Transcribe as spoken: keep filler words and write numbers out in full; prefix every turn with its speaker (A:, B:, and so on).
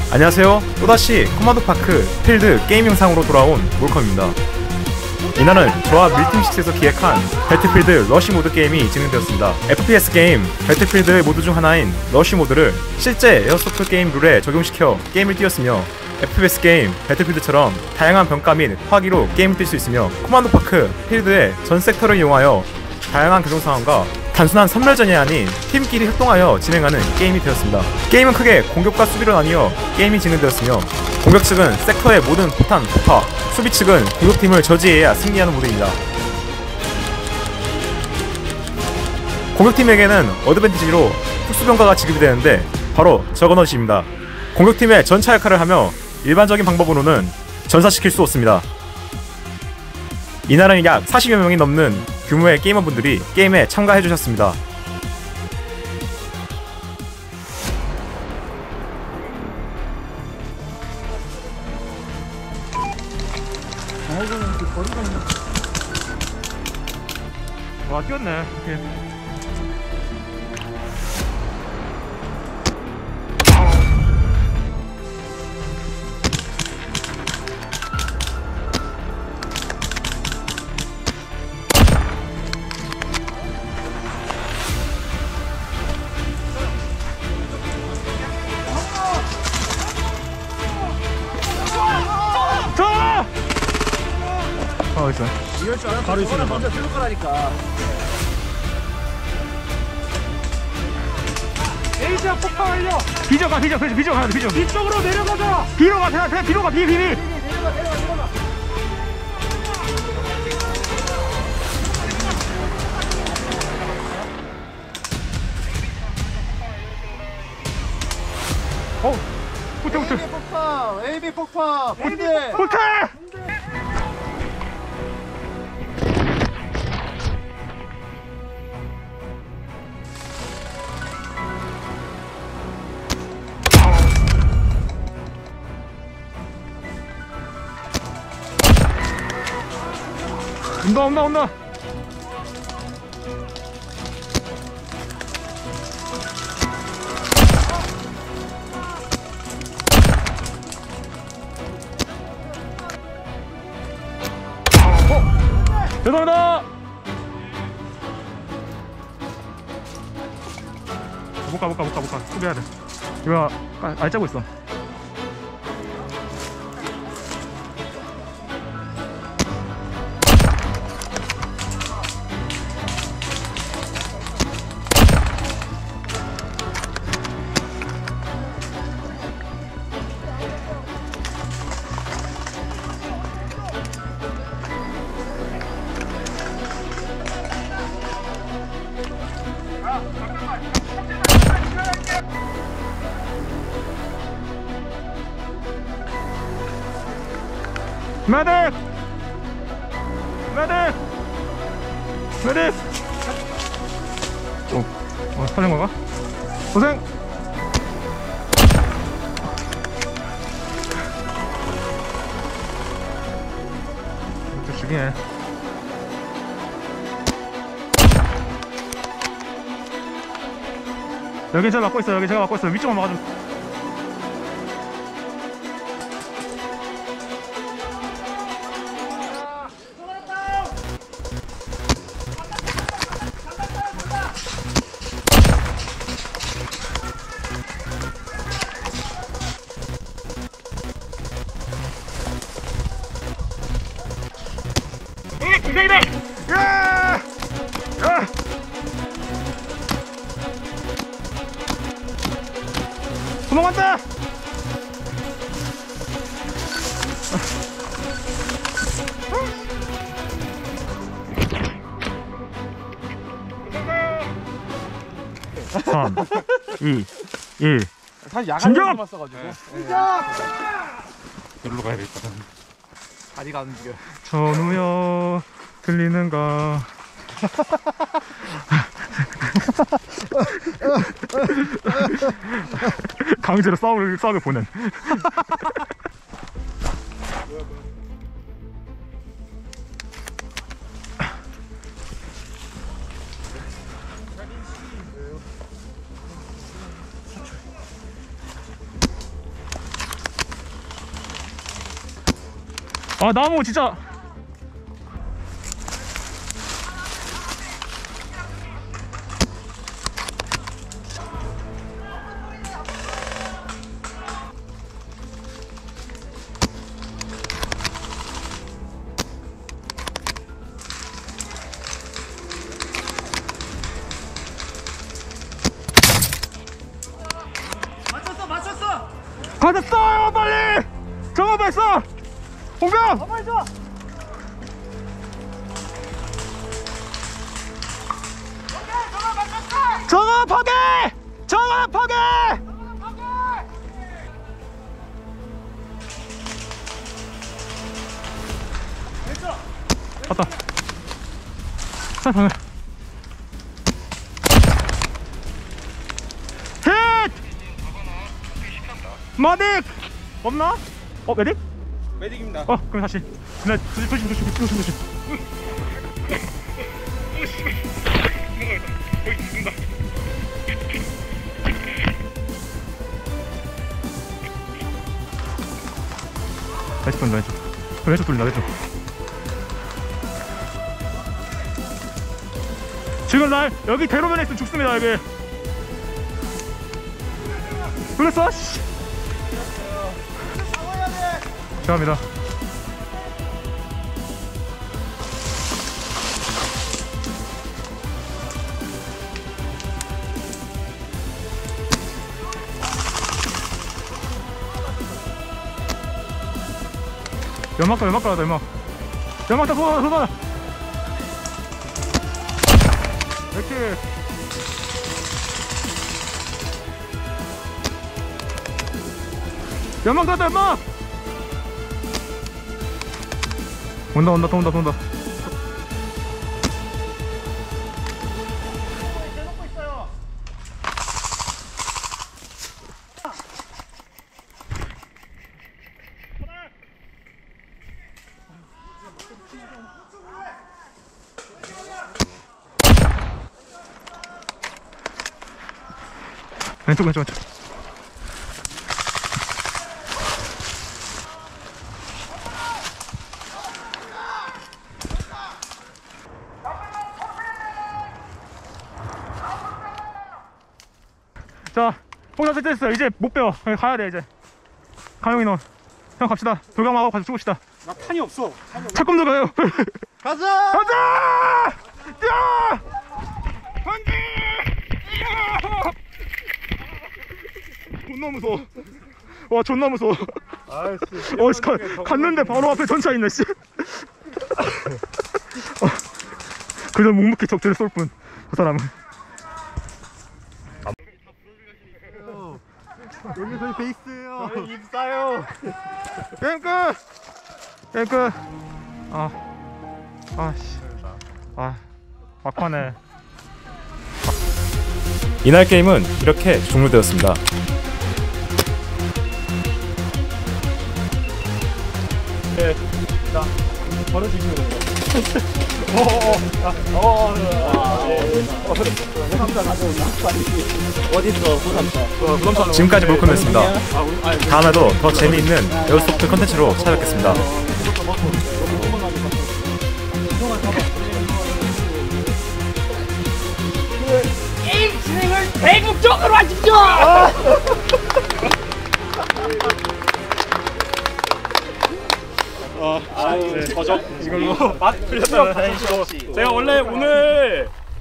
A: 안녕하세요. 또다시 커맨드파크 필드 게임 영상으로 돌아온 몰컴입니다. 이날은 저와 밀팀식스에서 기획한 배틀필드 러쉬 모드 게임이 진행되었습니다. 에프피에스 게임 배틀필드의 모드 중 하나인 러쉬 모드를 실제 에어소프트 게임 룰에 적용시켜 게임을 띄웠으며, 에프피에스 게임 배틀필드처럼 다양한 병가 및 화기로 게임을 뛸 수 있으며, 커맨드파크 필드의 전 섹터를 이용하여 다양한 교정 상황과 단순한 선멸전이 아닌 팀끼리 협동하여 진행하는 게임이 되었습니다. 게임은 크게 공격과 수비로 나뉘어 게임이 진행되었으며, 공격 측은 섹터의 모든 포탄, 폭파, 수비 측은 공격팀을 저지해야 승리하는 모드입니다. 공격팀에게는 어드밴티지로 특수병가가 지급이 되는데 바로 저거넛입니다. 공격팀의 전차 역할을 하며 일반적인 방법으로는 전사시킬 수 없습니다. 이날은 약 사십여 명이 넘는 규모의 게이머분들이 게임에 참가해주셨습니다. 와, 뛰었네. 오케이. 어, 있어.
B: 이럴 줄 알았어.
A: 바로 있어.
B: 먼저 들을 거라니까. 에이지야 폭파 완료.
A: 비저가 비저 비저 비저 가야 돼. 비저.
B: 이쪽으로 내려가자.
A: 비로 가. 그냥 비로 가. 비 비 비.
B: 내려가 내려가 내려가.
A: 어. 후퇴 후퇴.
B: 에이비 폭파. 에이비 폭파. 본대.
A: 후퇴. 온다 온다 온다. 어! 죄송합니다. 못 가 못 가 못 가 못 가. 수비해야 돼. 이거 알짜고 있어. 메딕! 메딕! 메딕! 어, 어, 살린 건가? 고생! 이것도 죽이네. 여기 제가 막고 있어요. 여기 제가 막고 있어요. 위쪽만 막아줘. 이대이대! 야! 야! 도망간다! 삼, 이, 일.
B: 사실 야간만 써가지고. 시작!
A: 여기로 가야 되겠다.
B: 다리가 안 움직여.
A: 전우여 들리는가? 강제로 싸우를 싸우게 보낸. 아 나무 진짜.
B: 맞췄어 맞췄어.
A: 가졌어요 빨리. 정원 발사. 공격.
B: 가만히 있어.
A: 정원 파괴. 정원 파괴. 왔다. 자 방을. 힛. 마딕 없나? 어 메딕?
B: 메딕입니다.
A: 어 그럼 다시. 네 조심 조심 조심 조심 조심. 왼쪽 돌린다 왼쪽. 왼쪽 돌린다 왼쪽. 지금 날 여기 대로변에 있으면 죽습니다 여기. 돌렸어. 씨. 죄송합니다. 연막 가 연막 가다 연막. 연막 다 쏘아 쏘아. 이렇게. 연막 닫다 연막. 온다 온다 더 온다 더 온다.
B: 대놓고 있어요.
A: 왼쪽 왼쪽 왼쪽. 자, 포장 세트했어요. 이제 못 빼요. 가야 돼 이제. 가용 인원. 형 갑시다. 돌강하고 가서 죽읍시다.
B: 나 탄이 없어.
A: 탈꿈도 가요.
B: 가자.
A: 가자! 야! 안돼! 존나 무서워. 와 존나 무서워.
B: 아이씨.
A: 어, 씨, 가, 갔는데 바로 앞에 전차 있네. 씨. 어, 그저 묵묵히 적들을 쏠 뿐. 그 사람은.
B: 여기 저희 베이스예요. 저희 입사요.
A: 게임 끝! 게임 끝! 아, 아씨, 아, 막판에. 이날 게임은 이렇게 종료되었습니다. 네, 자, 바로 주시면 돼요. 어어어, 어어어, 지금까지 몰컴이었습니다. 다음에도 더 재미있는 에어소프트 컨텐츠로 찾아뵙겠습니다.
C: 게임 진행을 대국적으로 하십시오!
A: 아, 네, 버적 이걸로 맛 풀렸다는 사실이고 제가 원래 오늘